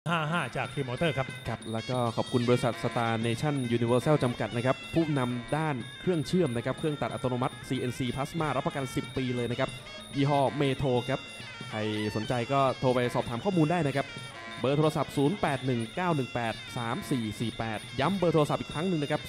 55จากทีมมอเตอร์ครับครับแล้วก็ขอบคุณบริษัท Star Nation Universal จำกัดนะครับผู้นำด้านเครื่องเชื่อมนะครับเครื่องตัดอัตโนมัติ CNC Plasma รับประกัน10 ปีเลยนะครับยี่ห้อเมโทรครับใครสนใจก็โทรไปสอบถามข้อมูลได้นะครับเบอร์โทรศัพท์ 0819183448 ย้ำเบอร์โทรศัพท์อีกครั้งหนึ่งนะครับ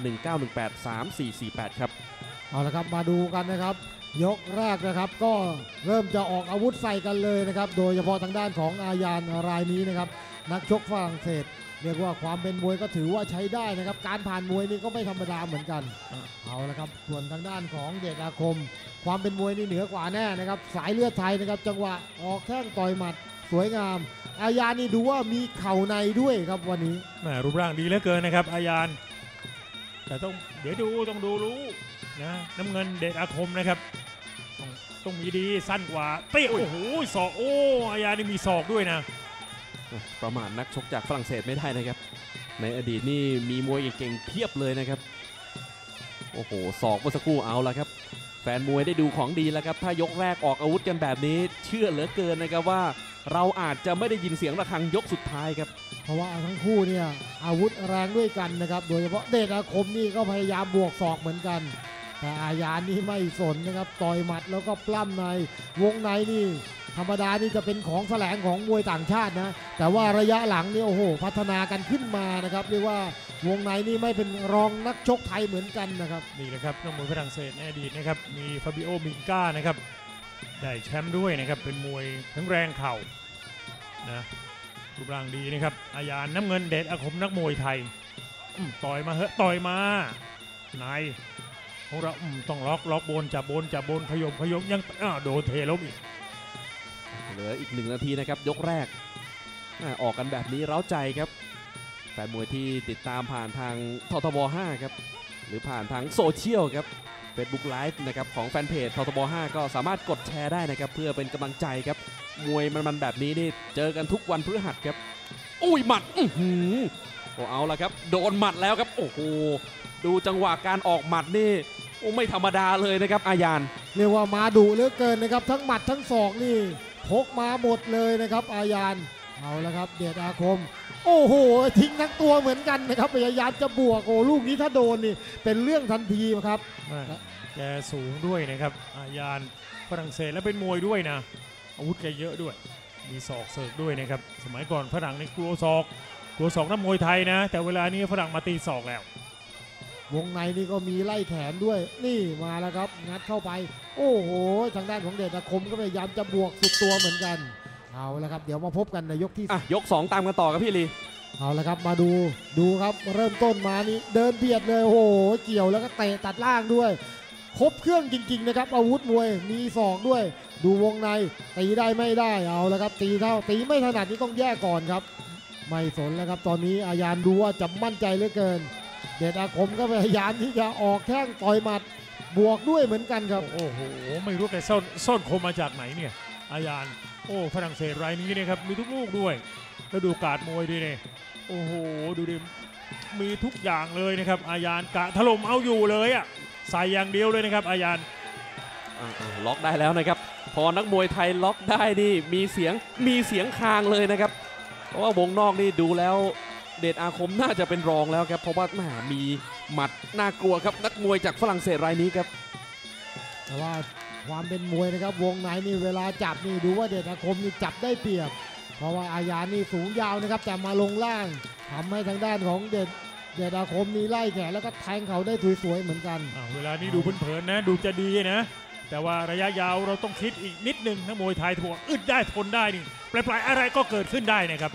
0819183448 ครับเอาละครับมาดูกันนะครับยกแรกนะครับก็เริ่มจะออกอาวุธใส่กันเลยนะครับโดยเฉพาะทางด้านของอาญานรายนี้นะครับนักชกฝรั่งเศสเรียกว่าความเป็นมวยก็ถือว่าใช้ได้นะครับการผ่านมวยนี่ก็ไม่ธรรมดาเหมือนกันเอาละครับส่วนทางด้านของเดชอาคมความเป็นมวยนี่เหนือกว่าแน่นะครับสายเลือดไทยนะครับจังหวะออกแข้งต่อยหมัดสวยงามอาญานี่ดูว่ามีเข่าในด้วยครับวันนี้รูปร่างดีเหลือเกินนะครับอาญานแต่เดี๋ยวต้องดูรู้นะน้ำเงินเดชอาคมนะครับต้องมีดีสั้นกว่าเตี้ยโอ้โหศอกอาญานี่มีศอกด้วยนะประมาทนักชกจากฝรั่งเศสไม่ได้นะครับในอดีตนี่มีมวยเก่งๆเพียบเลยนะครับโอ้โหศอกเมื่อสักครู่เอาละครับแฟนมวยได้ดูของดีแล้วครับถ้ายกแรกออกอาวุธกันแบบนี้เชื่อเหลือเกินนะครับว่าเราอาจจะไม่ได้ยินเสียงระฆังยกสุดท้ายครับเพราะว่าทั้งคู่เนี่ยอาวุธแรงด้วยกันนะครับโดยเฉพาะเดชอาคมนี่ก็พยายามบวกศอกเหมือนกันแต่อาญานี่ไม่สนนะครับต่อยหมัดแล้วก็ปล้ำในวงในนี่ธรรมดานี่จะเป็นของแสลงของมวยต่างชาตินะแต่ว่าระยะหลังนี่โอ้โหพัฒนากันขึ้นมานะครับเรียกว่าวงในนี่ไม่เป็นรองนักชกไทยเหมือนกันนะครับนี่นะครับนักมวยฝรั่งเศสในอดีตนะครับมีฟาบิโอมิงก้านะครับได้แชมป์ด้วยนะครับเป็นมวยแข็งแรงเข่านะรูปร่างดีนะครับอาญานน้ำเงินเดชอาคมนักมวยไทยต่อยมาต่อยมานายของเราต้องล็อกบนจับบนขยมยังโดนเทล้มอีกเหลืออีก1 นาทีนะครับยกแรกออกกันแบบนี้เร้าใจครับแฟนมวยที่ติดตามผ่านทางททบ 5ครับหรือผ่านทางโซเชียลครับ Facebook Live นะครับของแฟนเพจททบ 5ก็สามารถกดแชร์ได้นะครับเพื่อเป็นกำลังใจครับมวยมันแบบนี้นี่เจอกันทุกวันพฤหัสครับอุ้ยหมัดเอาละครับโดนหมัดแล้วครับโอ้โหดูจังหวะการออกหมัดนี่ไม่ธรรมดาเลยนะครับอาญานเรียกว่ามาดุเหลือเกินนะครับทั้งหมัดทั้งศอกนี่พกมาหมดเลยนะครับอาญานเอาละครับเดชอาคมโอ้โหทิ้งทั้งตัวเหมือนกันนะครับพยายามจะบวกลูกนี้ถ้าโดนนี่เป็นเรื่องทันทีครับแกสูงด้วยนะครับอาญานฝรั่งเศสและเป็นมวยด้วยนะอาวุธแกเยอะด้วยมีศอกเสิร์ฟด้วยนะครับสมัยก่อนฝรั่งนี่กลัวศอกนักมวยไทยนะแต่เวลานี้ฝรั่งมาตีศอกแล้ววงในนี่ก็มีไล่แขนด้วยนี่มาแล้วครับงัดเข้าไปโอ้โหทางด้านของเดชอาคมก็พยายามจะบวกสุดตัวเหมือนกันเอาละครับเดี๋ยวมาพบกันในยกที่ยก2ตามกันต่อครับพี่ลีเอาละครับมาดูครับเริ่มต้นมานี่เดินเบียดเลยโอ้โหเกี่ยวแล้วก็เตะตัดล่างด้วยครบเครื่องจริงๆนะครับอาวุธมวยมีศอกด้วยดูวงในตีได้ไม่ได้เอาละครับตีไม่ถนัดนี่ต้องแยกก่อนครับไม่สนแล้วครับตอนนี้อาญานดูว่าจะมั่นใจเหลือเกินเดชอาคมก็พยายามที่จะออกแข้งต่อยหมัดบวกด้วยเหมือนกันครับโอ้โหไม่รู้แกซ่อนคมมาจากไหนเนี่ยอาญานฝรั่งเศสรายนี้นะครับมีทุกลูกด้วยแล้วดูการมวยดีเนี่ยโอ้โหดูดิมีทุกอย่างเลยนะครับอาญานกะถล่มเอาอยู่เลยใส่อย่างเดียวเลยนะครับอาญานล็อกได้แล้วนะครับพอนักมวยไทยล็อกได้นี่มีเสียงคางเลยนะครับเพราะว่าวงนอกนี่ดูแล้วเดชอาคมน่าจะเป็นรองแล้วครับเพราะว่ามีหมัดน่ากลัวครับนักมวยจากฝรั่งเศสรายนี้ครับแต่ว่าความเป็นมวยนะครับวงในนี่เวลาจับนี่ดูว่าเดชอาคมนี่จับได้เปรียบเพราะว่าอาญานี่สูงยาวนะครับแต่มาลงล่างทำให้ทางด้านของเดชอาคมนี่ไล่แขนแล้วก็แทงเขาได้สวยๆเหมือนกันเวลานี้ดูเพลินๆนะดูจะดีนะแต่ว่าระยะยาวเราต้องคิดอีกนิดนึงนักมวยไทยถั่วอึดได้ทนได้นี่ปลายๆอะไรก็เกิดขึ้นได้นะครับ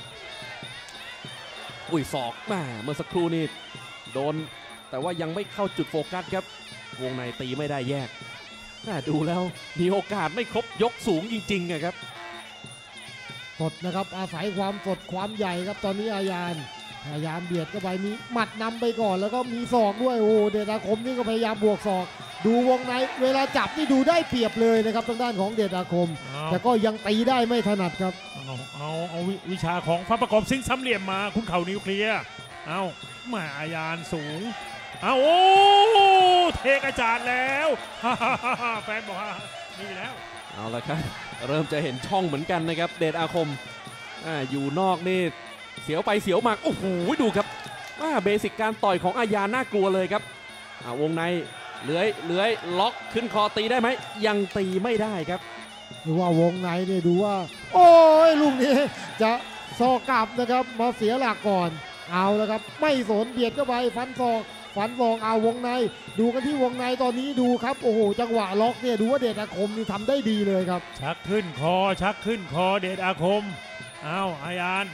ศอกเมื่อสักครู่นี่โดนแต่ว่ายังไม่เข้าจุดโฟกัสครับวงในตีไม่ได้แยกดูแล้วมีโอกาสไม่ครบยกสูงจริงๆครับสดนะครับอาศัยความสดความใหญ่ครับตอนนี้อาญานพยายามเบียดเข้าไปมีหมัดนำไปก่อนแล้วก็มีศอกด้วยโอ้เดชอาคมนี่ก็พยายามบวกศอกดูวงในเวลาจับนี่ดูได้เปรียบเลยนะครับทางด้านของเดชอาคมแต่ก็ยังตีได้ไม่ถนัดครับเอาวิชาของฟ้าประกอบซิงซ้ำเหลี่ยมมาคุ้นเข่านิวเคลียร์มาอาญานสูงโอ้เทกระจาดแล้วแฟนบอกว่านี่แล้วเอาละครับเริ่มจะเห็นช่องเหมือนกันนะครับเดชอาคมอยู่นอกนี่เสียวไปเสียวมาโอ้โหดูครับเบสิกการต่อยของอาญาน่ากลัวเลยครับวงในเลื้อยล็อกขึ้นคอตีได้ไหมยังตีไม่ได้ครับดูว่าวงในเนี่ยดูว่าโอ้ยลูกนี้จะซอกกลับนะครับมาเสียหลักก่อนเอาแล้วครับไม่สนเบียดเข้าไปฟันศอกเอาวงในดูกันที่วงในตอนนี้ดูครับโอ้โหจังหวะล็อกเนี่ยดูว่าเดชอาคมนี่ทำได้ดีเลยครับชักขึ้นคอเดชอาคมเอาอาญาน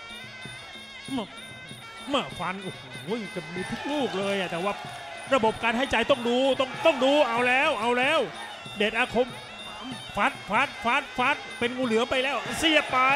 มาฟันโอ้โหจะมีทุกลูกเลยแต่ว่าระบบการให้ใจต้องดูเอาแล้วเดชอาคมฟัดเป็นงูเหลือมไปแล้วเสียบไป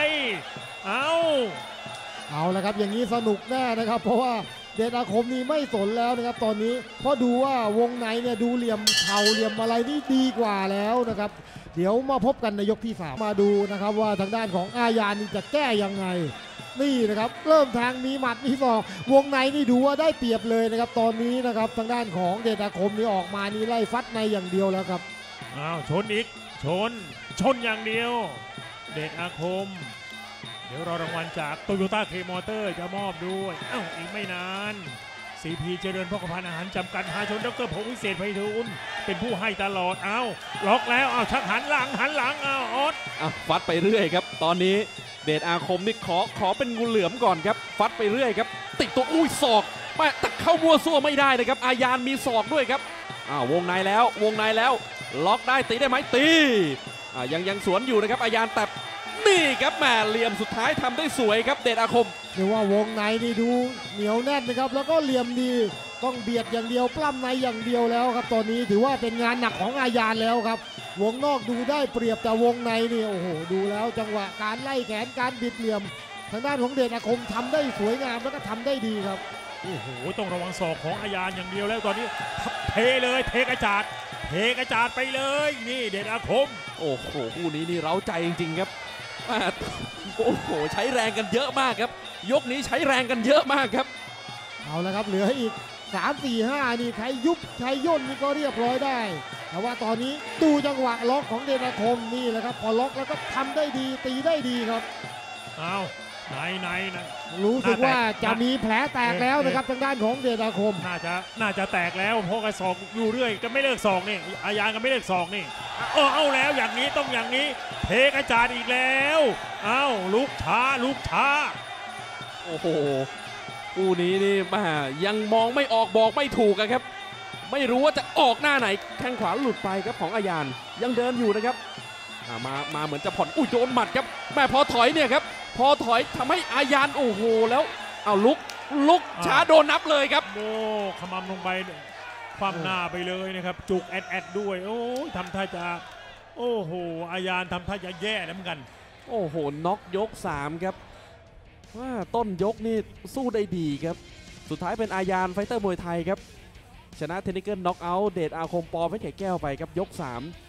เอาแล้วครับอย่างนี้สนุกแน่นะครับเพราะว่าเดชอาคมนี่ไม่สนแล้วนะครับตอนนี้เพราะดูว่าวงในเนี่ยดูเหลี่ยมเข่าเหลี่ยมอะไรนี่ดีกว่าแล้วนะครับเดี๋ยวมาพบกันในยกที่3มาดูนะครับว่าทางด้านของอาญานี่จะแก้ยังไงนี่นะครับเริ่มทางมีหมัดมีศอกวงในนี่ดูว่าได้เปรียบเลยนะครับตอนนี้นะครับทางด้านของเดชอาคมนี่ออกมานี่ไล่ฟัดในอย่างเดียวแล้วครับชนอีกชนอย่างเดียวเดชอาคมเดี๋ยวรอรางวัลจากโตโยต้าเคมอเตอร์จะมอบด้วยอีกไม่นานCP เจริญพกพาอาหารจำกัดมหาชนดรพงษ์วิเศษไพฑูรย์เป็นผู้ให้ตลอดล็อกแล้วชักหันหลังออสฟัดไปเรื่อยครับตอนนี้เดชอาคมนี่ขอเป็นงูเหลือมก่อนครับฟัดไปเรื่อยครับติดตัวศอกแต่เข้ามัวซั่วไม่ได้นะครับอาญานมีศอกด้วยครับวงในแล้วล็อกได้ตีได้ไหมตียังสวนอยู่นะครับอาญานแต่นี่ครับแหมเหลี่ยมสุดท้ายทำได้สวยครับเดชอาคมเรียกว่าวงในนี่ดูเหนียวแน่นนะครับแล้วก็เหลี่ยมดีต้องเบียดอย่างเดียวปล้ำในอย่างเดียวแล้วครับตอนนี้ถือว่าเป็นงานหนักของอาญานแล้วครับวงนอกดูได้เปรียบแต่วงในนี่โอ้โหดูแล้วจังหวะการไล่แขนการบิดเหลี่ยมทางด้านของเดชอาคมทำได้สวยงามแล้วก็ทำได้ดีครับโอ้โหต้องระวังศอกของอาญานอย่างเดียวแล้วตอนนี้เทกระจาดไปเลยนี่เดชอาคมโอ้โหคู่นี้นี่เร้าใจจริงๆครับโอ้โหใช้แรงกันเยอะมากครับยกนี้ใช้แรงกันเยอะมากครับเอาละครับเหลืออีก3 4 5นี่ใครยุบใครย่นนี่ก็เรียบร้อยได้แต่ว่าตอนนี้ดูจังหวะล็อกของเดชอาคมนี่แหละครับพอล็อกแล้วก็ทำได้ดีตีได้ดีครับไหนรู้สึกว่าจะมีแผลแตกแล้วนะครับทางด้านของเดชอาคมน่าจะแตกแล้วเพราะกระสอบอยู่เรื่อยก็ไม่เลิกศอกนี่อาญาก็ไม่เลิกศอกนี่เอาแล้วอย่างนี้ต้องอย่างนี้เทกระจาดอีกแล้วลุกช้าโอ้โหคู่นี้นี่ยังมองไม่ออกบอกไม่ถูกครับไม่รู้ว่าจะออกหน้าไหนแข้งขวาหลุดไปครับของอาญายังเดินอยู่นะครับมาเหมือนจะผ่อนโดนหมัดครับพอถอยเนี่ยครับพอถอยทำให้อาญาโอ้โหแล้วลุกช้าโดนนับเลยครับขมำลงไปความหน้าไปเลยนะครับจุกแอดด้วยโอ้ทำท่าจะโอ้โหอาญาทำท่าจะแย่เหมือนกันโอ้โหน็อกยก3ครับต้นยกนี่สู้ได้ดีครับสุดท้ายเป็นอาญาไฟเตอร์มวยไทยครับชนะเทคนิคเกิลน็อกเอาท์เดชอาคมปอเพชรไข่แก้วไปครับยก3